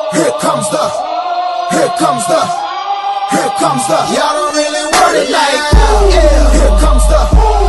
Here comes the, here comes the, here comes the. Y'all don't really want it like that. Yeah. Here comes the.